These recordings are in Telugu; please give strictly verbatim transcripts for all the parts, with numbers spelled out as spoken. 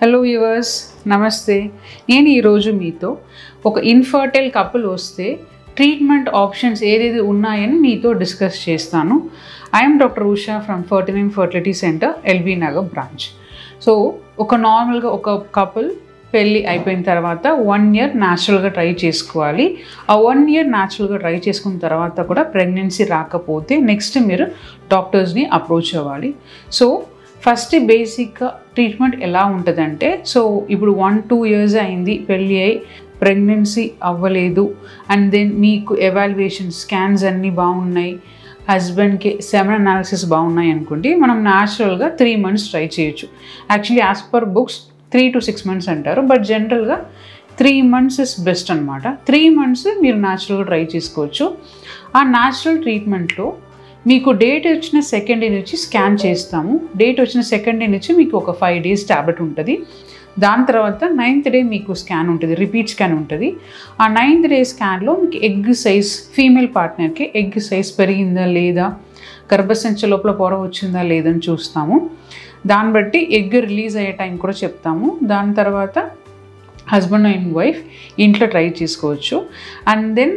హలో వ్యూవర్స్, నమస్తే. నేను ఈరోజు మీతో ఒక ఇన్ఫర్టైల్ కపుల్ వస్తే ట్రీట్మెంట్ ఆప్షన్స్ ఏదేది ఉన్నాయని మీతో డిస్కస్ చేస్తాను. I'm doctor Usha from forty nine fertility centre, LB Nagar branch. So ఒక నార్మల్గా ఒక కపుల్ పెళ్ళి అయిపోయిన తర్వాత వన్ ఇయర్ న్యాచురల్గా ట్రై చేసుకోవాలి. ఆ వన్ ఇయర్ న్యాచురల్గా ట్రై చేసుకున్న తర్వాత కూడా ప్రెగ్నెన్సీ రాకపోతే నెక్స్ట్ మీరు డాక్టర్స్ని అప్రోచ్ అవ్వాలి. సో ఫస్ట్ బేసిక్గా ట్రీట్మెంట్ ఎలా ఉంటుందంటే, సో ఇప్పుడు వన్ టూ ఇయర్స్ అయింది పెళ్ళి అయి ప్రెగ్నెన్సీ అవ్వలేదు, అండ్ దెన్ మీకు ఎవాల్యుయేషన్ స్కాన్స్ అన్నీ బాగున్నాయి, హస్బెండ్కి సెమెన్ అనాలిసిస్ బాగున్నాయి అనుకోండి, మనం న్యాచురల్గా త్రీ మంత్స్ ట్రై చేయొచ్చు. Actually as per books three to six months అంటారు, బట్ జనరల్గా త్రీ మంత్స్ ఇస్ బెస్ట్ అనమాట. త్రీ మంత్స్ మీరు న్యాచురల్గా ట్రై చేసుకోవచ్చు. ఆ న్యాచురల్ ట్రీట్మెంట్లో మీకు డేట్ వచ్చిన సెకండ్ డే నుంచి స్కాన్ చేస్తాము. డేట్ వచ్చిన సెకండ్ డే నుంచి మీకు ఒక ఫైవ్ డేస్ ట్యాబ్లెట్ ఉంటుంది. దాని తర్వాత నైన్త్ డే మీకు స్కాన్ ఉంటుంది, రిపీట్ స్కాన్ ఉంటుంది. ఆ నైన్త్ డే స్కాన్లో మీకు ఎగ్ సైజ్, ఫీమేల్ పార్ట్నర్కి ఎగ్ సైజ్ పెరిగిందా లేదా, గర్భసంచి లోపల పొర వచ్చిందా లేదని చూస్తాము. దాన్ని బట్టి ఎగ్ రిలీజ్ అయ్యే టైం కూడా చెప్తాము. దాని తర్వాత హస్బెండ్ అండ్ వైఫ్ ఇంట్లో ట్రై చేసుకోవచ్చు. And then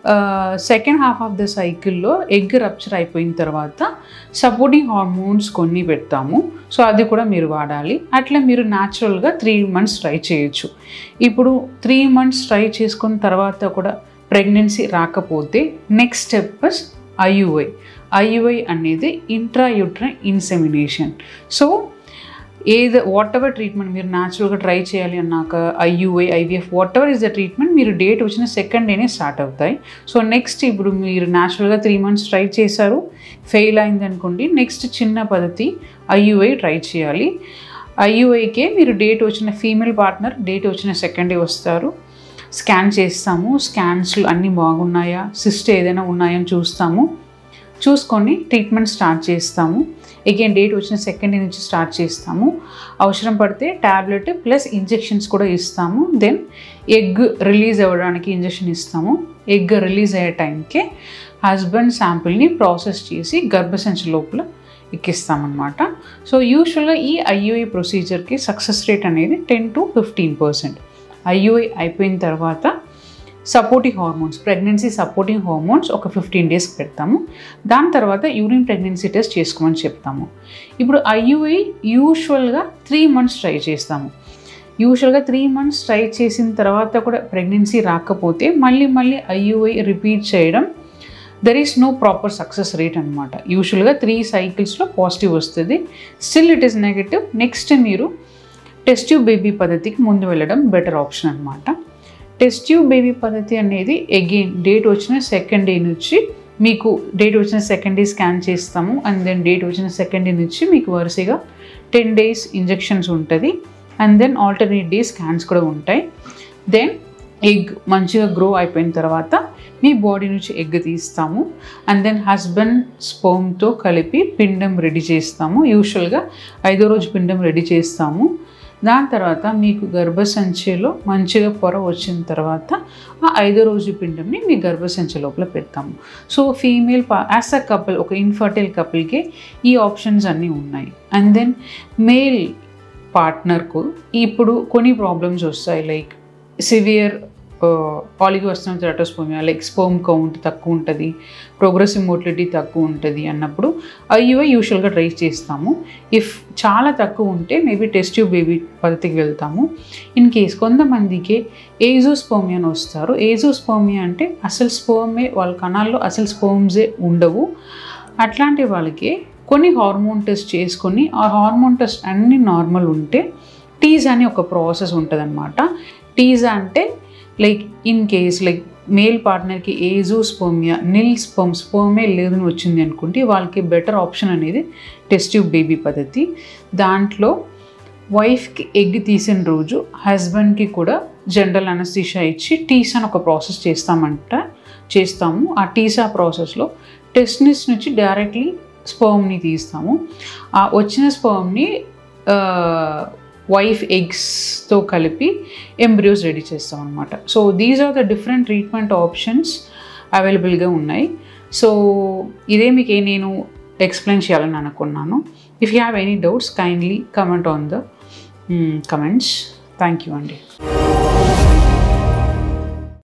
second half of the సైకిల్లో ఎగ్ రప్చర్ అయిపోయిన తర్వాత సపోర్టింగ్ హార్మోన్స్ కొన్ని పెడతాము. సో అది కూడా మీరు వాడాలి. అట్లా మీరు న్యాచురల్గా త్రీ మంత్స్ ట్రై చేయొచ్చు. ఇప్పుడు త్రీ మంత్స్ ట్రై చేసుకున్న తర్వాత కూడా ప్రెగ్నెన్సీ రాకపోతే నెక్స్ట్ స్టెప్ ఐయుఐ. ఐయుఐ అనేది ఇంట్రాయూట్రైన్ ఇన్సెమినేషన్. సో ఏది వాట్ ఎవర్ ట్రీట్మెంట్ మీరు న్యాచురల్గా ట్రై చేయాలి అన్నాక IUI, IVF whatever is the treatment మీరు డేట్ వచ్చిన సెకండ్ డేనే స్టార్ట్ అవుతాయి. సో నెక్స్ట్ ఇప్పుడు మీరు న్యాచురల్గా త్రీ మంత్స్ ట్రై చేశారు, ఫెయిల్ అయింది అనుకోండి, నెక్స్ట్ చిన్న పద్ధతి ఐయుఐ ట్రై చేయాలి. ఐయుఐకే మీరు డేట్ వచ్చిన ఫీమేల్ పార్ట్నర్ డేట్ వచ్చిన సెకండ్ డే వస్తారు, స్కాన్ చేస్తాము. స్కాన్స్లు అన్నీ బాగున్నాయా, సిస్ట్ ఏదైనా ఉన్నాయని చూస్తాము. చూసుకొని ట్రీట్మెంట్ స్టార్ట్ చేస్తాము. అగైన్ డేట్ వచ్చిన సెకండ్ డే నుంచి స్టార్ట్ చేస్తాము. అవసరం పడితే ట్యాబ్లెట్ ప్లస్ ఇంజెక్షన్స్ కూడా ఇస్తాము. దెన్ ఎగ్ రిలీజ్ అవ్వడానికి ఇంజెక్షన్ ఇస్తాము. ఎగ్ రిలీజ్ అయ్యే టైంకే హస్బెండ్ శాంపిల్ని ప్రాసెస్ చేసి గర్భసంచి లోపల ఎక్కిస్తామన్నమాట. సో యూజువల్గా ఈ ఐయుఐ ప్రొసీజర్కి సక్సెస్ రేట్ అనేది ten to fifteen percent. IUI అయిపోయిన తర్వాత supporting hormones, pregnancy supporting hormones ఒక ఫిఫ్టీన్ డేస్ పెడతాము. దాని తర్వాత యూరిన్ ప్రెగ్నెన్సీ టెస్ట్ చేసుకోమని చెప్తాము. ఇప్పుడు ఐయుఐ యూజువల్గా త్రీ మంత్స్ ట్రై చేస్తాము. యూజువల్గా త్రీ మంత్స్ ట్రై చేసిన తర్వాత కూడా ప్రెగ్నెన్సీ రాకపోతే మళ్ళీ మళ్ళీ ఐయుఐ రిపీట్ చేయడం, there is no proper success rate అనమాట. యూజువల్గా త్రీ సైకిల్స్లో పాజిటివ్ వస్తుంది, still it is negative. Next మీరు టెస్ట్ ట్యూబ్ బేబీ పద్ధతికి ముందు వెళ్ళడం బెటర్ ఆప్షన్ అనమాట. టెస్ట్ ట్యూబ్ బేబీ పద్ధతి అనేది అగైన్ డేట్ వచ్చిన సెకండ్ డే నుంచి మీకు డేట్ వచ్చిన సెకండ్ డే స్కాన్ చేస్తాము. అండ్ దెన్ డేట్ వచ్చిన సెకండ్ డే నుంచి మీకు వరుసగా టెన్ డేస్ ఇంజెక్షన్స్ ఉంటుంది. And then alternate day scans కూడా ఉంటాయి. దెన్ ఎగ్ మంచిగా గ్రో అయిపోయిన తర్వాత మీ బాడీ నుంచి ఎగ్ తీస్తాము. అండ్ దెన్ హస్బెండ్ స్పర్మ్తో కలిపి పిండం రెడీ చేస్తాము. యూజువల్గా ఐదో రోజు పిండం రెడీ చేస్తాము. దాని తర్వాత మీకు గర్భసంచిలో మంచిగా పొర వచ్చిన తర్వాత ఆ ఐదో రోజు పిండంని మీ గర్భసంచి లోపల పెడతాము. సో ఫీమేల్ పా యాజ్ అ కపుల్, ఒక ఇన్ఫర్టైల్ కపుల్కి ఈ ఆప్షన్స్ అన్నీ ఉన్నాయి. అండ్ దెన్ మేల్ పార్ట్నర్కు ఇప్పుడు కొన్ని ప్రాబ్లమ్స్ వస్తాయి, లైక్ సివియర్ పాలిగోస్టమ్ తెరటోస్పర్మియా, లైక్ స్పర్మ్ కౌంట్ తక్కువ ఉంటుంది, ప్రోగ్రెసివ్ మోటిలిటీ తక్కువ ఉంటుంది అన్నప్పుడు ఐయుఐ యూజువల్గా ట్రై చేస్తాము. ఇఫ్ చాలా తక్కువ ఉంటే మేబీ టెస్ట్ ట్యూబ్ బేబీ పద్ధతికి వెళ్తాము. ఇన్ కేస్ కొంతమందికి ఏజోస్పర్మియా అని వస్తారు. ఏజోస్పర్మియా అంటే అసలు స్పర్మే, వాళ్ళ కణాల్లో అసలు స్పర్మ్సే ఉండవు. అట్లాంటి వాళ్ళకి కొన్ని హార్మోన్ టెస్ట్ చేసుకొని ఆ హార్మోన్ టెస్ట్ అన్నీ నార్మల్ ఉంటే టీజా అని ఒక ప్రాసెస్ ఉంటుంది అనమాట. టీజా అంటే like in case like male పార్ట్నర్కి ఏజోస్పర్మియా, నిల్ స్పర్మ్, స్పర్మే లేదని వచ్చింది అనుకుంటే వాళ్ళకి బెటర్ ఆప్షన్ అనేది టెస్ట్ ట్యూబ్ బేబీ పద్ధతి. దాంట్లో వైఫ్కి ఎగ్ తీసిన రోజు హస్బెండ్కి కూడా జనరల్ అనస్థీషియా ఇచ్చి టీసా అని ఒక ప్రాసెస్ చేస్తామంట చేస్తాము. ఆ టీసా ప్రాసెస్లో టెస్టిస్ నుంచి డైరెక్ట్లీ స్పర్మ్ని తీస్తాము. ఆ వచ్చిన స్పర్మ్ని వైఫ్ ఎగ్స్తో కలిపి ఎంబ్రియోస్ రెడీ చేస్తాం అనమాట. So these are the different treatment options అవైలబుల్గా ఉన్నాయి. సో ఇదే మీకు నేను ఎక్స్ప్లెయిన్ చేయాలని అనుకున్నాను. If you have any doubts kindly comment on the comments. Thank you అండి.